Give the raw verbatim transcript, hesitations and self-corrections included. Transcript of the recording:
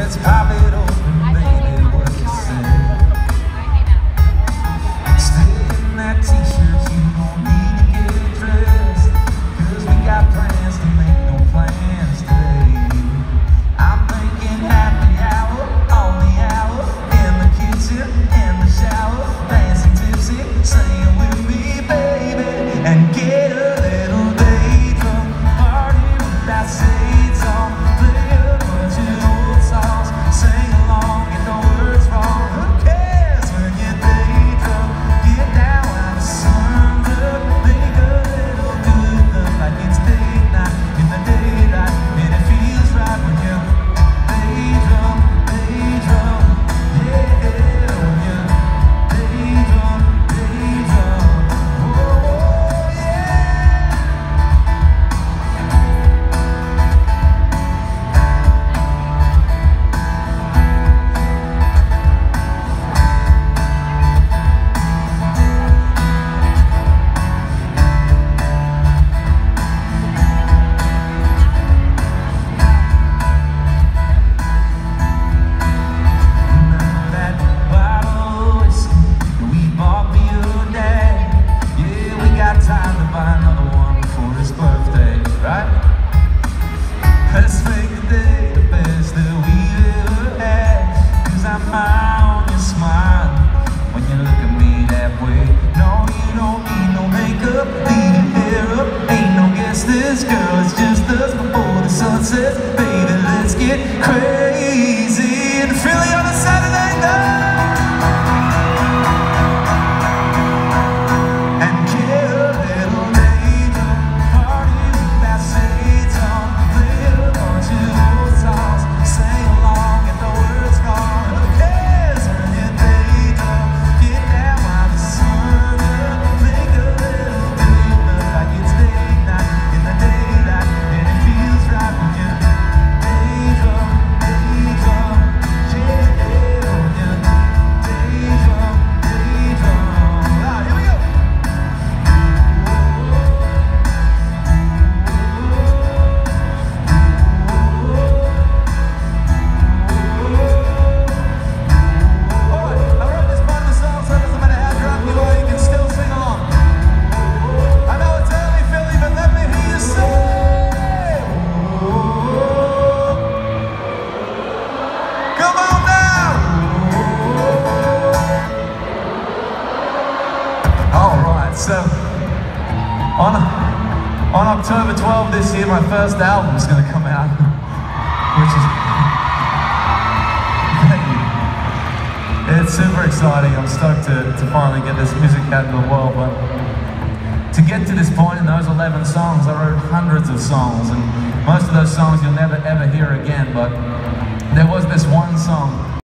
let's pop it open, baby, what you say? Stay in that t-shirt, you don't need to get dressed, cause we got plans to make no plans today. I'm thinking happy hour, on the hour, in the kitchen, in the shower, dancing tipsy, singing with me, baby, and get a little day drunk, party without shades on, play a bunch of old songs, sing along, get the words wrong, who cares when you're day drunk, get down while the sun's up, make a little good look like it's date night, in the daylight, and it feels right when you're day drunk, day drunk, yeah, when you're day drunk, day drunk, whoa, yeah. Remember that bottle of whiskey we bought the other day? Yeah, we got time to buy another one for his birthday, right? Let's make the day the best that we've ever had, cause I'm high on your smile when you look at me that way. No, you don't need no makeup, leave your hair up, ain't no guess this girl, it's just us before the sun sets. Baby, let's get crazy in Philly on a Saturday night and get a little day drunk, party without shades on, play a bunch of old songs, sing along, get the words wrong, who cares when you're day drunk, get down while the sun's up, make a little good look like it's date night, in the daylight, and it feels right when you're day drunk, day drunk, yeah, when you're day drunk, day drunk. Alright, here we go. Alright, I wrote this part of the song so it doesn't matter how drunk you are, you can still sing along. I know it's early, Philly, but let me hear you say, come on now! Alright, so on, on October twelfth this year, my first album is going to come out, which is, thank you. It's super exciting. I'm stoked to, to finally get this music out in the world, but to get to this point in those eleven songs, I wrote hundreds of songs, and most of those songs you'll never ever hear again, but there was this one song